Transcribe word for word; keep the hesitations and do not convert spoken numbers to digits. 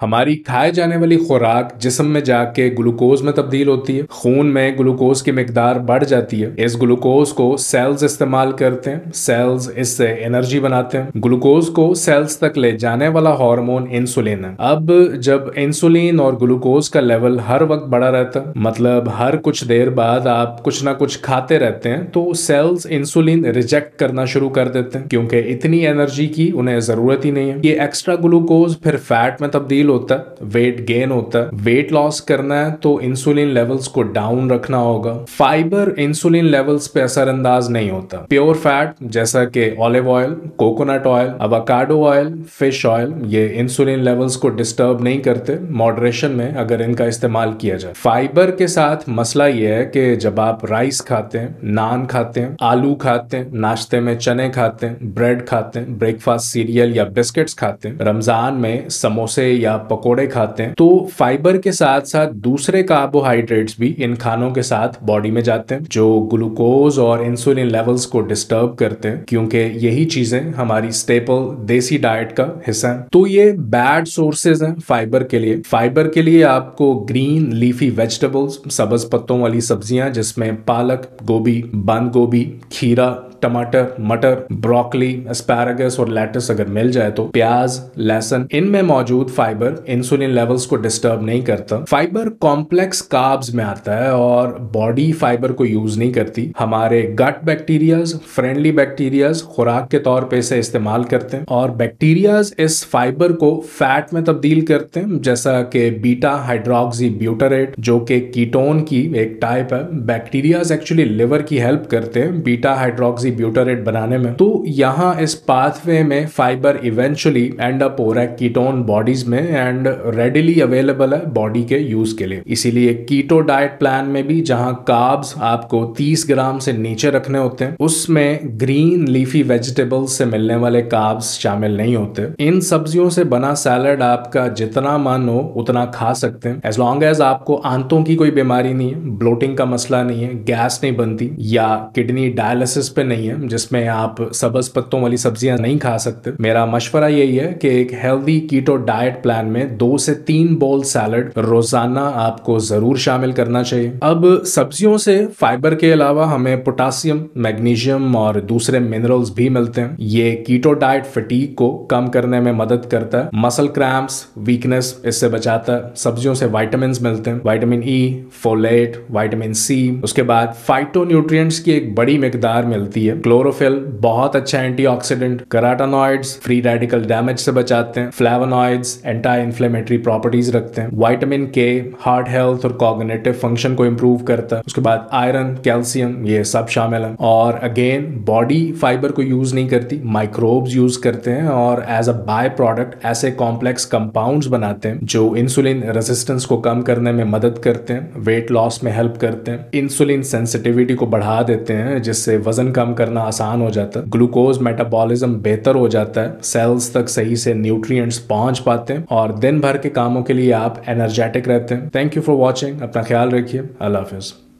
हमारी खाए जाने वाली खुराक जिस्म में जाके ग्लूकोज में तब्दील होती है। खून में ग्लूकोज की मिकदार बढ़ जाती है। इस ग्लूकोज को सेल्स इस्तेमाल करते हैं। सेल्स इससे एनर्जी बनाते हैं। ग्लूकोज को सेल्स तक ले जाने वाला हार्मोन इंसुलिन है। अब जब इंसुलिन और ग्लूकोज का लेवल हर वक्त बढ़ा रहता है, मतलब हर कुछ देर बाद आप कुछ ना कुछ खाते रहते हैं, तो सेल्स इंसुलिन रिजेक्ट करना शुरू कर देते हैं क्योंकि इतनी एनर्जी की उन्हें जरूरत ही नहीं है। ये एक्स्ट्रा ग्लूकोज फिर फैट में तब्दील होता है, वेट गेन होता है। वेट लॉस करना है तो इंसुलिन लेवल्स को डाउन रखना होगा। फाइबर इंसुलिन लेवल्स पे असरअंदाज नहीं होता। प्योर फैट जैसा कि olive oil, coconut oil, avocado oil, fish oil, ये इंसुलिन लेवल्स को डिस्टर्ब नहीं करते मॉडरेशन में अगर इनका इस्तेमाल किया जाए। फाइबर के साथ मसला यह है कि जब आप राइस खाते हैं, नान खाते हैं, आलू खाते हैं, नाश्ते में चने खाते हैं, ब्रेड खाते हैं, ब्रेकफास्ट सीरियल या बिस्किट्स खाते हैं, रमजान में समोसे या पकोड़े खाते हैं, तो फाइबर के साथ साथ दूसरे कार्बोहाइड्रेट्स भी इन खानों के साथ बॉडी में जाते हैं जो ग्लूकोज और इंसुलिन लेवल्स को डिस्टर्ब करते हैं क्योंकि यही चीजें हमारी स्टेपल देसी डाइट का हिस्सा हैं। तो ये बैड सोर्सेज हैं फाइबर के लिए। फाइबर के लिए आपको ग्रीन लीफी वेजिटेबल्स, सब्ज पत्तों वाली सब्जियां जिसमें पालक, गोभी, बंद गोभी, खीरा, टमाटर, मटर, ब्रोकली, एस्पैरागस और लेटस अगर मिल जाए तो प्याज, लहसुन, इनमें मौजूद फाइबर इंसुलिन लेवल्स को डिस्टर्ब नहीं करता। फाइबर कॉम्प्लेक्स कार्ब्स में आता है और बॉडी फाइबर को यूज नहीं करती। हमारे गट बैक्टीरियाज, फ्रेंडली बैक्टीरियाज खुराक के तौर पे इसे इस्तेमाल करते हैं और बैक्टीरियाज इस फाइबर को फैट में तब्दील करते हैं, जैसा कि बीटा हाइड्रोक्सी ब्यूटारेट जो कि कीटोन की एक टाइप है। बैक्टीरियाज एक्चुअली लिवर की हेल्प करते हैं बीटा हाइड्रोक्सी ब्यूटारेट बनाने में। तो यहाँ इस पाथवे में फाइबर इवेंचुअली एंड अप हो रहा है कीटोन बॉडीज में एंड रेडिली अवेलेबल है बॉडी के यूज के लिए। इसीलिए कीटो डाइट प्लान में भी जहाँ कार्ब्स आपको तीस ग्राम से नीचे रखने होते हैं, उसमें ग्रीन लीफी वेजिटेबल्स से मिलने वाले कार्ब्स शामिल नहीं होते। इन सब्जियों से बना सैलड आपका जितना मन हो उतना खा सकते हैं, एज लॉन्ग एज आपको आंतों की कोई बीमारी नहीं है, ब्लोटिंग का मसला नहीं है, गैस नहीं बनती या किडनी डायलिसिस पे नहीं है जिसमें आप सब्ज पत्तों वाली सब्जियां नहीं खा सकते। मेरा मशवरा यही है कि एक हेल्दी कीटो डाइट प्लान में दो से तीन बोल सैलड रोजाना आपको जरूर शामिल करना चाहिए। अब सब्जियों से फाइबर के अलावा हमें पोटासियम, मैग्नीशियम और दूसरे मिनरल्स भी मिलते हैं। ये कीटो डाइट फटीग को कम करने में मदद करता है। मसल क्रैम्प्स, वीकनेस इससे बचाता है। सब्जियों से विटामिन मिलते हैं, vitamin E, folate, vitamin C. उसके बाद फाइटोन्यूट्रिएंट्स की एक बड़ी मिकदार मिलती है। क्लोरोफिल बहुत अच्छा antioxidant, carotenoids free radical damage से बचाते हैं, फ्लेवोनॉइड्स एंटी इन्फ्लेमेटरी प्रॉपर्टीज रखते हैं, विटामिन के हार्ट हेल्थ और कॉग्निटिव फंक्शन को इंप्रूव करता है। उसके बाद आयरन, कैल्शियम, ये सब शामिल है। और अगेन बॉडी फाइबर को यूज नहीं करती, माइक्रोब्स यूज करते हैं और एज अ बाय प्रोडक्ट ऐसे कॉम्प्लेक्स कंपाउंड्स बनाते हैं जो इंसुलिन रेजिस्टेंस को कम करने में मदद करते हैं, वेट लॉस में हेल्प करते हैं, इंसुलिन सेंसिटिविटी को बढ़ा देते हैं जिससे वजन कम करना आसान हो जाता है, ग्लूकोज मेटाबॉलिज्म बेहतर हो जाता है, सेल्स तक सही से न्यूट्रिएंट्स पहुंच पाते हैं और दिन भर के कामों के लिए आप एनर्जेटिक रहते हैं। Thank you for watching. अपना ख्याल रखिए। अल्लाह हाफिज।